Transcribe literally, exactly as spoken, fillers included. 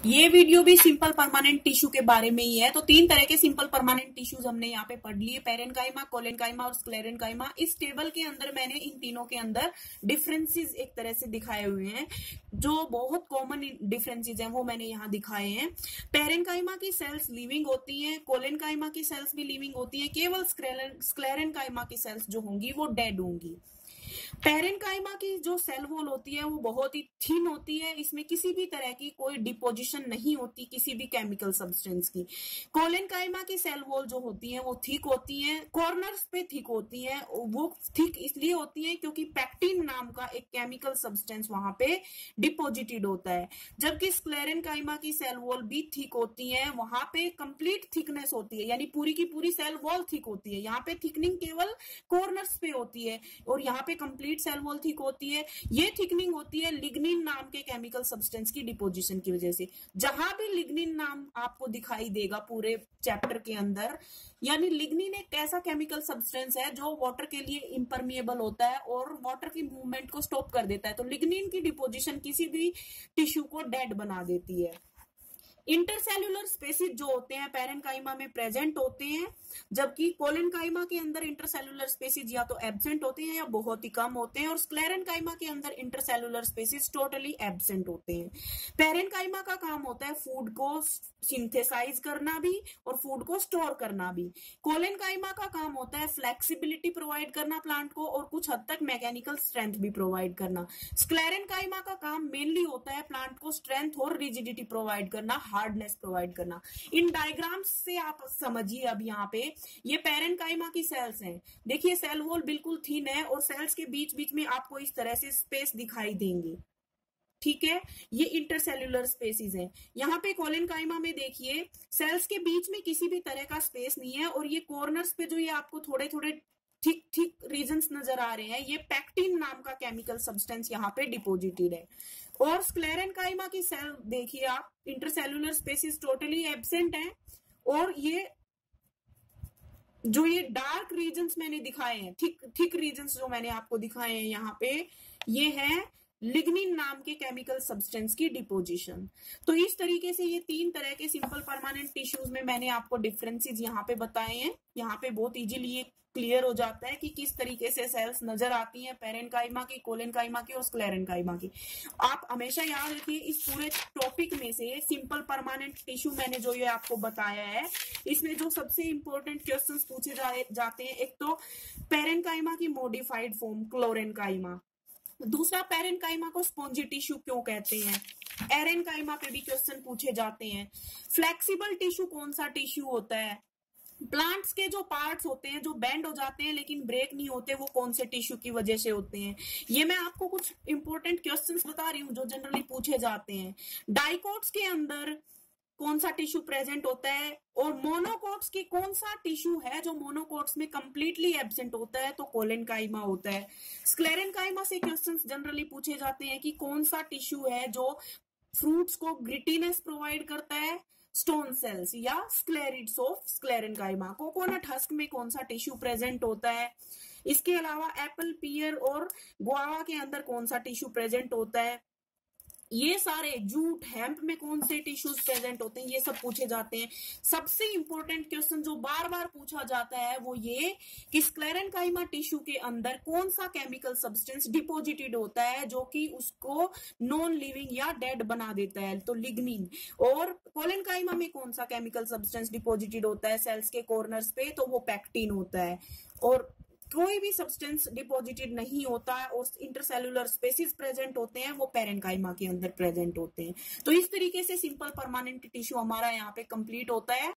ये वीडियो भी simple permanent tissue के बारे में ही है। तो तीन तरह के सिंपल परमानेंट टिश्यूज हमने यहाँ पे पढ़ लिए, पेरेन्काइमा, कोलेन्काइमा और स्क्लेरेन्काइमा। इस टेबल के अंदर मैंने इन तीनों के अंदर डिफरेंसेस एक तरह से दिखाए हुए हैं, जो बहुत कॉमन डिफरेंसेस हैं वो मैंने यहाँ दिखाए हैं। पेरेन्काइमा की सेल्स लिविंग होती हैं, कोलेन्काइमा की सेल्स भी लिविंग होती हैं, केवल स्क्लेरेन्काइमा की सेल्स जो होंगी वो डेड होंगी। पेरेन्काइमा की जो सेल वॉल होती है वो बहुत ही थिन होती है, इसमें किसी भी तरह की कोई डिपोजिशन नहीं होती किसी भी केमिकल सब्सटेंस की। कोलेन्काइमा की सेल वॉल जो होती है वो थिक होती है, कॉर्नर्स पे थिक होती है। वो थिक इसलिए होती है क्योंकि पैक्टिन नाम का एक केमिकल सब्सटेंस वहां पे डिपोजिटेड होता है। जबकि स्क्लेरेन्काइमा की सेल वॉल भी थिक होती है, वहां पे कंप्लीट थिकनेस होती है, यानी पूरी की पूरी सेल वॉल थिक होती है। यहाँ पे थिकनिंग केवल कॉर्नर्स पे होती है और यहाँ पे कंप्लीट सेल वॉल थिक होती है। ये थिकनिंग होती है लिग्निन नाम के केमिकल सब्सटेंस की डिपोजिशन की वजह से। जहां भी लिग्निन नाम आपको दिखाई देगा पूरे चैप्टर के अंदर, यानी लिग्निन एक ऐसा केमिकल सब्सटेंस है जो वाटर के लिए इम्परमिएबल होता है और वाटर की मूवमेंट को स्टॉप कर देता है। तो लिग्निन की डिपोजिशन किसी भी टिश्यू को डेड बना देती है। इंटरसेल्यूलर स्पेसिस जो होते हैं पेरेन्काइमा में प्रेजेंट होते हैं, जबकि कोलेन्काइमा के अंदर इंटरसेल्यूलर स्पेसिस या तो एब्सेंट होते हैं या बहुत ही कम होते हैं, और स्क्लेरेन्काइमा के अंदर इंटरसेल्यूलर स्पेसिस टोटली एब्सेंट होते हैं। पेरेन्काइमा का काम होता है फूड को सिंथेसाइज करना भी और फूड को स्टोर करना भी। कोलेन्काइमा का काम होता है फ्लेक्सिबिलिटी प्रोवाइड करना प्लांट को और कुछ हद तक मैकेनिकल स्ट्रेंथ भी प्रोवाइड करना। स्क्लेरेन्काइमा का काम मेनली होता है प्लांट को स्ट्रेंथ और रिजिडिटी प्रोवाइड करना, हार्डनेस प्रोवाइड करना। इन डायग्राम्स से आप समझिए अब यहाँ पे ये पेरेन्काइमा की सेल्स हैं। देखिए सेल वॉल बिल्कुल थिन है और सेल्स के बीच बीच में आपको इस तरह से स्पेस दिखाई देंगे, ठीक है। ये इंटरसेल्यूलर स्पेसिस हैं। यहाँ पे कोलेन्काइमा में देखिए सेल्स के बीच में किसी भी तरह का स्पेस नहीं है और ये कॉर्नर्स पे जो ये आपको थोड़े थोड़े ठीक ठीक रीजन्स नजर आ रहे हैं, ये पैक्टिन नाम का केमिकल सब्सटेंस यहाँ पे डिपोजिटेड है। और स्क्लेरेन्काइमा की सेल देखिए आप, इंटरसेल्यूलर स्पेसिस टोटली एब्सेंट है और ये जो ये डार्क रीजन्स मैंने दिखाए हैं, ठीक ठीक रीजन्स जो मैंने आपको दिखाए हैं यहाँ पे, ये है लिग्निन नाम के केमिकल सब्सटेंस की डिपोजिशन। तो इस तरीके से ये तीन तरह के सिंपल परमानेंट टिश्यूज में मैंने आपको डिफरेंसेस यहाँ पे बताए हैं। यहाँ पे बहुत इजीली ये क्लियर हो जाता है कि किस तरीके से सेल्स नजर आती हैं पेरेन्काइमा की, कोलेन्काइमा की और स्क्लेरेन्काइमा की। आप हमेशा याद रखिए इस पूरे टॉपिक में से सिंपल परमानेंट टिश्यू मैंने जो ये आपको बताया है, इसमें जो सबसे इंपॉर्टेंट क्वेश्चंस पूछे जा, जाते हैं, एक तो पेरेन्काइमा की मॉडिफाइड फॉर्म क्लोरेन्काइमा, दूसरा पेरेन्काइमा को स्पॉन्जी टिश्यू क्यों कहते हैं, एरेन्काइमा पे भी क्वेश्चन पूछे जाते हैं। फ्लेक्सिबल टिश्यू कौन सा टिश्यू होता है, प्लांट्स के जो पार्ट्स होते हैं जो बेंड हो जाते हैं लेकिन ब्रेक नहीं होते, वो कौन से टिश्यू की वजह से होते हैं। ये मैं आपको कुछ इंपॉर्टेंट क्वेश्चंस बता रही हूँ जो जनरली पूछे जाते हैं। डाइकोट्स के अंदर कौन सा टिश्यू प्रेजेंट होता है, और मोनोकोट्स की कौन सा टिश्यू है जो मोनोकोट्स में कंप्लीटली एब्सेंट होता है, तो कोलेन्काइमा होता है। स्क्लेरेन्काइमा से क्वेश्चंस जनरली पूछे जाते हैं कि कौन सा टिश्यू है जो फ्रूट्स को ग्रिटीनेस प्रोवाइड करता है, स्टोन सेल्स या sclereids of sclerenchyma. Coconut husk में कौन सा टिश्यू प्रेजेंट होता है। इसके अलावा एप्पल, पियर और गुआवा के अंदर कौन सा टिश्यू प्रेजेंट होता है। ये सारे जूट, हेम्प में कौन से टिश्यूज प्रेजेंट होते हैं, ये सब पूछे जाते हैं। सबसे इंपॉर्टेंट क्वेश्चन जो बार बार पूछा जाता है वो ये कि स्क्लेरेन्काइमा टिश्यू के अंदर कौन सा केमिकल सब्सटेंस डिपोजिटेड होता है जो कि उसको नॉन लिविंग या डेड बना देता है, तो लिग्निन। और कोलेन्काइमा में कौन सा केमिकल सब्सटेंस डिपोजिटेड होता है सेल्स के कॉर्नर्स पे, तो वो पैक्टिन होता है। और कोई भी सब्सटेंस डिपोजिटेड नहीं होता है और इंटरसेल्यूलर स्पेसिस प्रेजेंट होते हैं, वो पेरेन्काइमा के अंदर प्रेजेंट होते हैं। तो इस तरीके से सिंपल परमानेंट टिश्यू हमारा यहाँ पे कंप्लीट होता है।